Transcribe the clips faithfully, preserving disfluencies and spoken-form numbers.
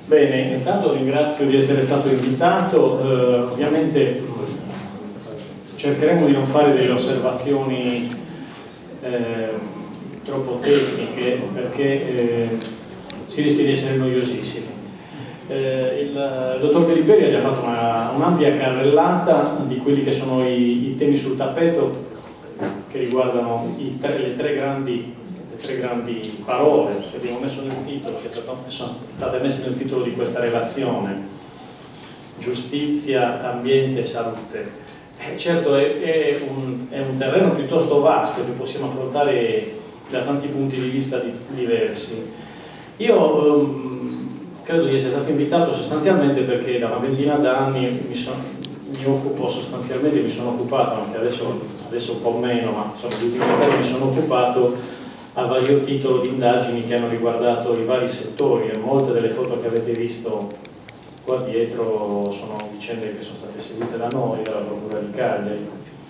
Bene, intanto ringrazio di essere stato invitato, eh, ovviamente cercheremo di non fare delle osservazioni eh, troppo tecniche perché eh, si rischia di essere noiosissimi. Eh, il, il dottor Deliberi ha già fatto un'ampia una carrellata di quelli che sono i, i temi sul tappeto che riguardano i tre, le tre grandi tre grandi parole che abbiamo messo nel titolo, che sono state messe nel titolo di questa relazione: giustizia, ambiente e salute. Eh, certo è, è, un, è un terreno piuttosto vasto che possiamo affrontare da tanti punti di vista di, diversi. Io um, credo di essere stato invitato sostanzialmente perché da una ventina d'anni mi, so, mi occupo sostanzialmente, mi sono occupato, anche adesso, adesso un po' meno, ma insomma gli ultimi anni mi sono occupato a vario titolo di indagini che hanno riguardato i vari settori, e molte delle foto che avete visto qua dietro sono vicende che sono state seguite da noi, dalla Procura di Cagliari.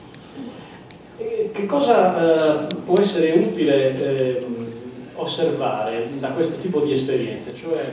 E che cosa eh, può essere utile eh, osservare da questo tipo di esperienze? Cioè,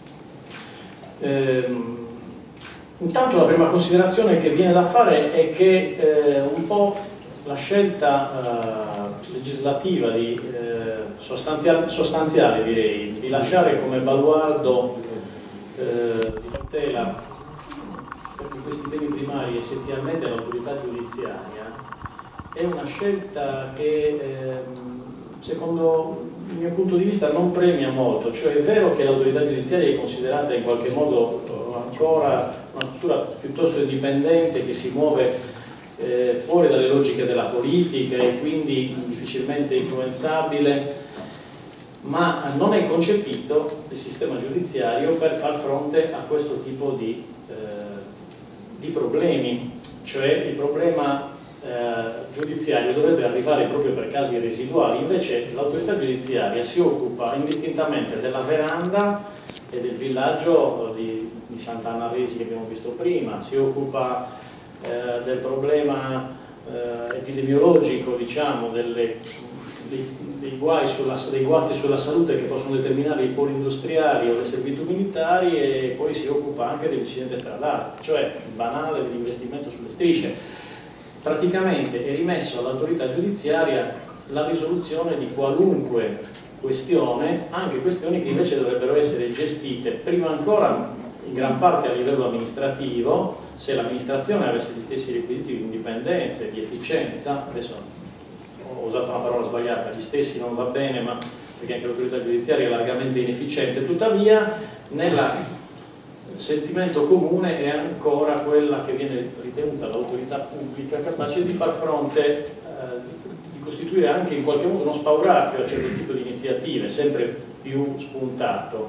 ehm, intanto la prima considerazione che viene da fare è che eh, un po' la scelta eh, legislativa di, eh, sostanziale, sostanziale direi, di lasciare come baluardo eh, di tutela per questi temi primari essenzialmente l'autorità giudiziaria è una scelta che eh, secondo il mio punto di vista non premia molto. Cioè è vero che l'autorità giudiziaria è considerata in qualche modo ancora una struttura piuttosto indipendente che si muove Eh, fuori dalle logiche della politica e quindi difficilmente influenzabile, ma non è concepito il sistema giudiziario per far fronte a questo tipo di, eh, di problemi. Cioè il problema eh, giudiziario dovrebbe arrivare proprio per casi residuali, invece l'autorità giudiziaria si occupa indistintamente della veranda e del villaggio di, di Sant'Anna Resi che abbiamo visto prima, si occupa Eh, del problema eh, epidemiologico, diciamo, delle, dei, dei, guai sulla, dei guasti sulla salute che possono determinare i poli industriali o le servitù militari, e poi si occupa anche dell'incidente stradale, cioè il banale dell'investimento sulle strisce. Praticamente è rimesso all'autorità giudiziaria la risoluzione di qualunque questione, anche questioni che invece dovrebbero essere gestite prima ancora in gran parte a livello amministrativo, se l'amministrazione avesse gli stessi requisiti di indipendenza e di efficienza. Adesso ho usato una parola sbagliata, gli stessi non va bene, ma perché anche l'autorità giudiziaria è largamente inefficiente, tuttavia nel sentimento comune è ancora quella che viene ritenuta l'autorità pubblica capace di far fronte, eh, di costituire anche in qualche modo uno spauracchio a certo tipo di iniziative, sempre più spuntato.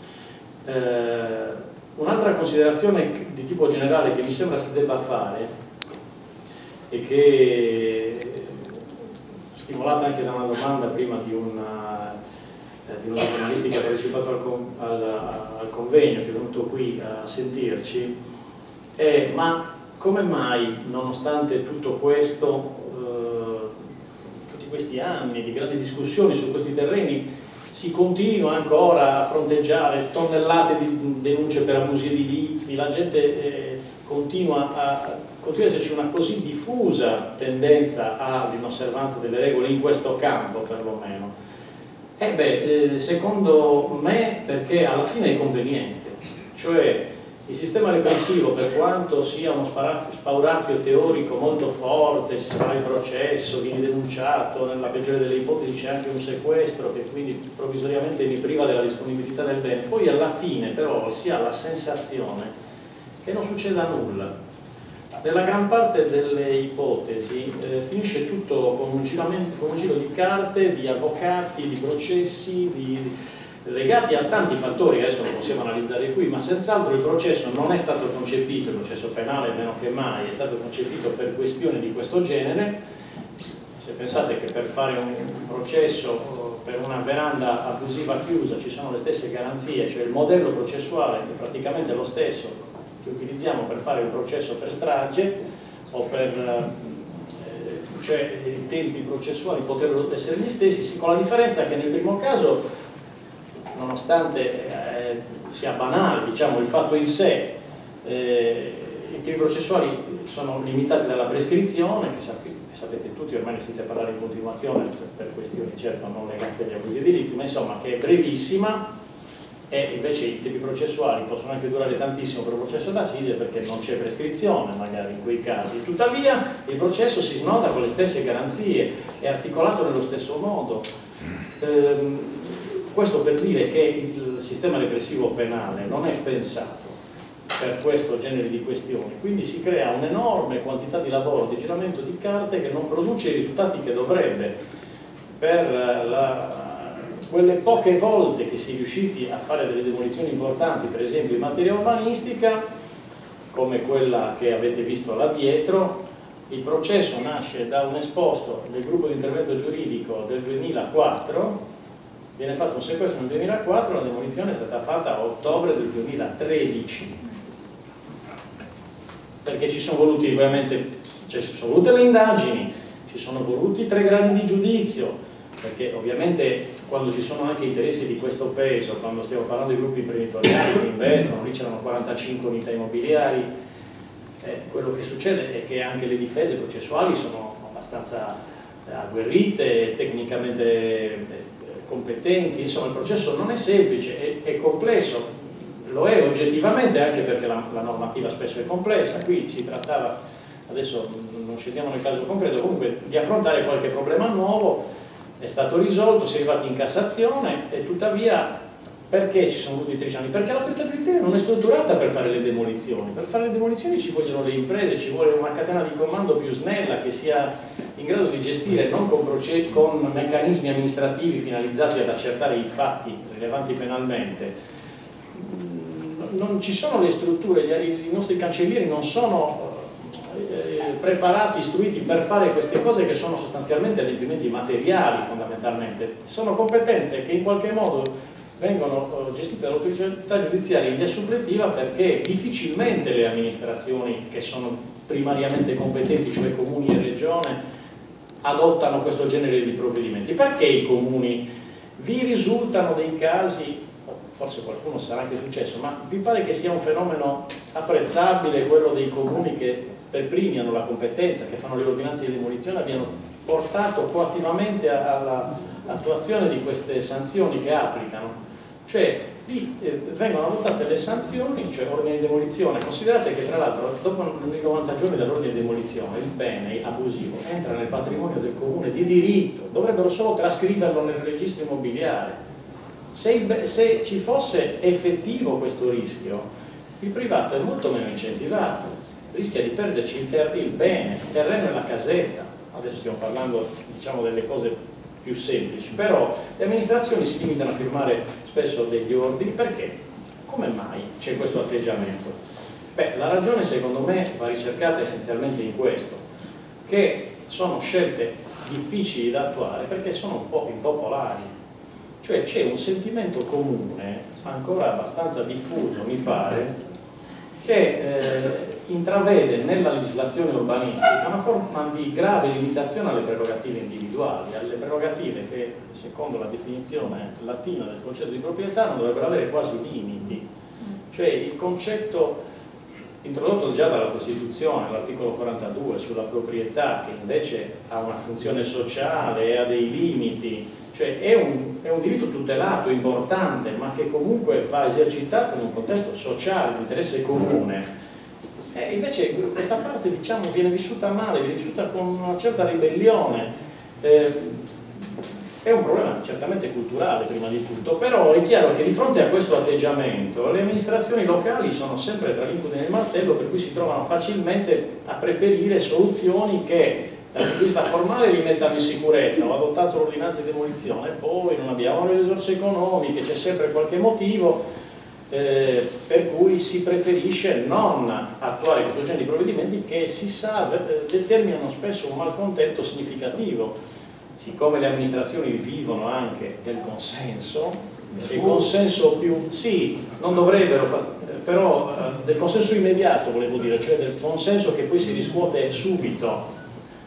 Eh, Un'altra considerazione di tipo generale che mi sembra si debba fare e che, stimolata anche da una domanda prima di, una, eh, di uno dei giornalisti che ha partecipato al, al, al convegno, che è venuto qui a sentirci, è: ma come mai, nonostante tutto questo, eh, tutti questi anni di grandi discussioni su questi terreni, si continua ancora a fronteggiare tonnellate di denunce per abusi edilizi, la gente eh, continua a continua ad esserci una così diffusa tendenza all'inosservanza delle regole in questo campo, perlomeno? Eh beh, eh, secondo me perché alla fine è conveniente. Cioè il sistema repressivo, per quanto sia uno spauracchio teorico molto forte, si fa il processo, vieni denunciato, nella peggiore delle ipotesi c'è anche un sequestro che quindi provvisoriamente mi priva della disponibilità del bene, poi alla fine però si ha la sensazione che non succeda nulla. Nella gran parte delle ipotesi eh, finisce tutto con un, con un giro di carte, di avvocati, di processi, di, legati a tanti fattori, adesso lo possiamo analizzare qui, ma senz'altro il processo non è stato concepito, il processo penale meno che mai, è stato concepito per questioni di questo genere. Se pensate che per fare un processo per una veranda abusiva chiusa ci sono le stesse garanzie, cioè il modello processuale è praticamente lo stesso che utilizziamo per fare un processo per strage o per eh, cioè i tempi processuali potrebbero essere gli stessi, con la differenza che nel primo caso, nonostante eh, sia banale, diciamo, il fatto in sé. Eh, i tempi processuali sono limitati dalla prescrizione, che, sap che sapete tutti, ormai ne sentite parlare in continuazione per questioni certo non legate agli abusi edilizi, ma insomma che è brevissima, e invece i tempi processuali possono anche durare tantissimo per un processo d'assise perché non c'è prescrizione magari in quei casi. Tuttavia il processo si snoda con le stesse garanzie, è articolato nello stesso modo. Ehm, questo per dire che il sistema repressivo penale non è pensato per questo genere di questioni, quindi si crea un'enorme quantità di lavoro, di giramento di carte che non produce i risultati che dovrebbe. Per la quelle poche volte che si è riusciti a fare delle demolizioni importanti, per esempio in materia urbanistica, come quella che avete visto là dietro, il processo nasce da un esposto del gruppo di intervento giuridico del duemilaquattro, viene fatto un sequestro nel duemilaquattro, la demolizione è stata fatta a ottobre del duemilatredici, perché ci sono voluti ovviamente, cioè ci sono volute le indagini, ci sono voluti tre gradi di giudizio, perché ovviamente quando ci sono anche interessi di questo peso, quando stiamo parlando di gruppi imprenditoriali che investono, lì c'erano quarantacinque unità immobiliari, eh, quello che succede è che anche le difese processuali sono abbastanza agguerrite, tecnicamente eh, competenti, insomma il processo non è semplice, è, è complesso, lo è oggettivamente anche perché la, la normativa spesso è complessa. Qui si trattava, adesso non scendiamo nel caso concreto, comunque di affrontare qualche problema nuovo. È stato risolto, si è arrivati in Cassazione e tuttavia perché ci sono voluti tredici anni? Perché l'autorità giudiziaria non è strutturata per fare le demolizioni. Per fare le demolizioni ci vogliono le imprese, ci vuole una catena di comando più snella che sia in grado di gestire, non con, con meccanismi amministrativi finalizzati ad accertare i fatti rilevanti penalmente. Non ci sono le strutture, i nostri cancellieri non sono preparati, istruiti per fare queste cose che sono sostanzialmente adempimenti materiali fondamentalmente, sono competenze che in qualche modo vengono gestite dall'autorità giudiziaria in via suppletiva perché difficilmente le amministrazioni che sono primariamente competenti, cioè comuni e regione, adottano questo genere di provvedimenti. Perché i comuni? Vi risultano dei casi, forse qualcuno sarà anche successo, ma vi pare che sia un fenomeno apprezzabile quello dei comuni che per primi hanno la competenza, che fanno le ordinanze di demolizione, abbiano portato coattivamente all'attuazione di queste sanzioni che applicano? Cioè lì eh, vengono adottate le sanzioni, cioè ordine di demolizione. Considerate che tra l'altro dopo i novanta giorni dall'ordine di demolizione il bene abusivo entra nel patrimonio del comune di diritto, dovrebbero solo trascriverlo nel registro immobiliare. Se, il, se ci fosse effettivo questo rischio, il privato è molto meno incentivato, rischia di perderci il, ter il bene, il terreno e la casetta. Adesso stiamo parlando, diciamo, delle cose più semplici, però le amministrazioni si limitano a firmare spesso degli ordini. Perché? Come mai c'è questo atteggiamento? Beh, la ragione secondo me va ricercata essenzialmente in questo, che sono scelte difficili da attuare perché sono un po' impopolari, cioè c'è un sentimento comune, ancora abbastanza diffuso mi pare, che eh, intravede nella legislazione urbanistica una forma di grave limitazione alle prerogative individuali, alle prerogative che, secondo la definizione latina del concetto di proprietà, non dovrebbero avere quasi limiti. Cioè il concetto introdotto già dalla Costituzione, l'articolo quarantadue, sulla proprietà, che invece ha una funzione sociale e ha dei limiti, cioè è un, è un diritto tutelato, importante, ma che comunque va esercitato in un contesto sociale, di interesse comune. E invece questa parte, diciamo, viene vissuta male, viene vissuta con una certa ribellione. Eh, è un problema certamente culturale prima di tutto, però è chiaro che di fronte a questo atteggiamento le amministrazioni locali sono sempre tra l'incudine e il martello, per cui si trovano facilmente a preferire soluzioni che dal punto di vista formale li mettano in sicurezza. Ho adottato l'ordinanza di demolizione, poi non abbiamo le risorse economiche, c'è sempre qualche motivo eh, per cui si preferisce non attuare questo genere di provvedimenti che si sa eh, determinano spesso un malcontento significativo. Siccome le amministrazioni vivono anche del consenso, il consenso più, sì, non dovrebbero, però eh, del consenso immediato volevo dire, cioè del consenso che poi si riscuote subito.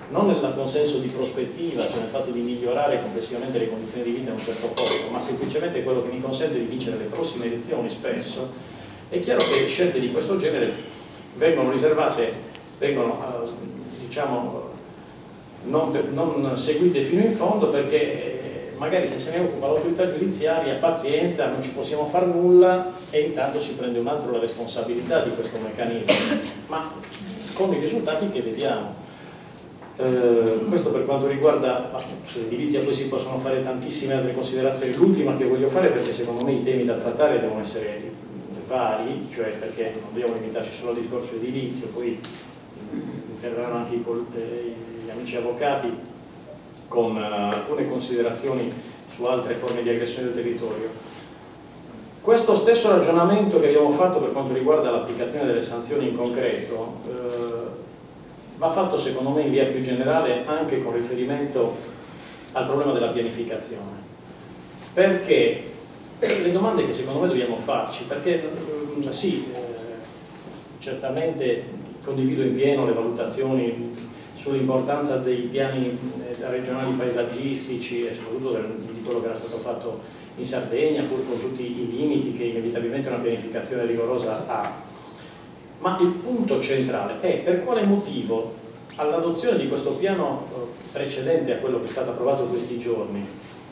non nel consenso di prospettiva, cioè nel fatto di migliorare complessivamente le condizioni di vita in un certo posto, ma semplicemente quello che mi consente di vincere le prossime elezioni spesso, è chiaro che scelte di questo genere vengono riservate, vengono eh, diciamo non, non seguite fino in fondo, perché magari se se ne occupa l'autorità giudiziaria, pazienza, non ci possiamo fare nulla, e intanto si prende un altro la responsabilità di questo meccanismo, ma con i risultati che vediamo. Eh, questo per quanto riguarda l'edilizia. Poi si possono fare tantissime altre considerazioni. L'ultima che voglio fare, perché secondo me i temi da trattare devono essere vari, cioè perché non dobbiamo limitarci solo al discorso edilizio, poi interverranno anche i, gli amici avvocati con uh, alcune considerazioni su altre forme di aggressione del territorio. Questo stesso ragionamento che abbiamo fatto per quanto riguarda l'applicazione delle sanzioni in concreto eh, va fatto secondo me in via più generale anche con riferimento al problema della pianificazione, perché le domande che secondo me dobbiamo farci, perché sì, eh, certamente condivido in pieno le valutazioni sull'importanza dei piani regionali paesaggistici e soprattutto di quello che era stato fatto in Sardegna, pur con tutti i limiti che inevitabilmente una pianificazione rigorosa ha. Ma il punto centrale è per quale motivo all'adozione di questo piano precedente a quello che è stato approvato questi giorni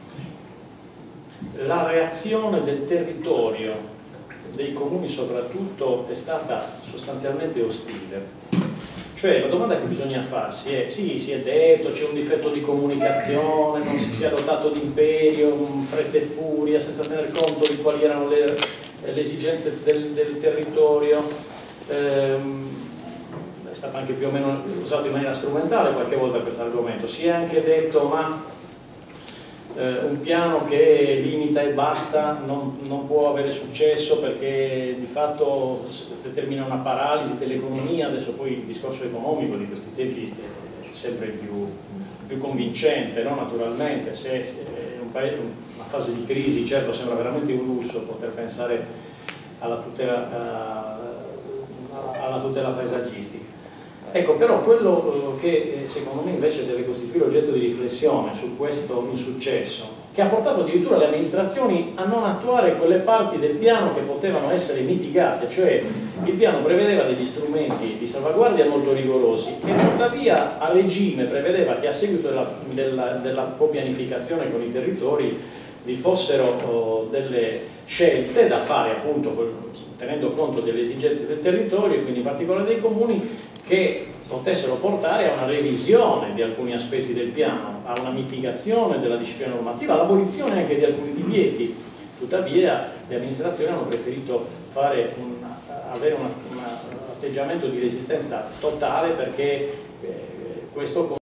la reazione del territorio, dei comuni soprattutto, è stata sostanzialmente ostile. Cioè la domanda che bisogna farsi è: sì, si è detto c'è un difetto di comunicazione, non si sia dotato di imperio, fretta e furia, senza tener conto di quali erano le, le esigenze del, del territorio, ehm, è stato anche più o meno usato in maniera strumentale qualche volta questo argomento. Si è anche detto ma eh, un piano che limita e basta non, non può avere successo perché di fatto determina una paralisi dell'economia. Adesso poi il discorso economico di questi tempi è sempre più, più convincente, no? Naturalmente, se è un paese, una fase di crisi, certo sembra veramente un lusso poter pensare alla tutela, uh, alla tutela paesaggistica. Ecco, però quello che secondo me invece deve costituire oggetto di riflessione su questo insuccesso, che ha portato addirittura le amministrazioni a non attuare quelle parti del piano che potevano essere mitigate, cioè il piano prevedeva degli strumenti di salvaguardia molto rigorosi e tuttavia a regime prevedeva che a seguito della, della, della copianificazione con i territori vi fossero oh, delle scelte da fare appunto tenendo conto delle esigenze del territorio e quindi in particolare dei comuni, che potessero portare a una revisione di alcuni aspetti del piano, a una mitigazione della disciplina normativa, all'abolizione anche di alcuni divieti. Tuttavia le amministrazioni hanno preferito fare un, avere un atteggiamento di resistenza totale perché eh, questo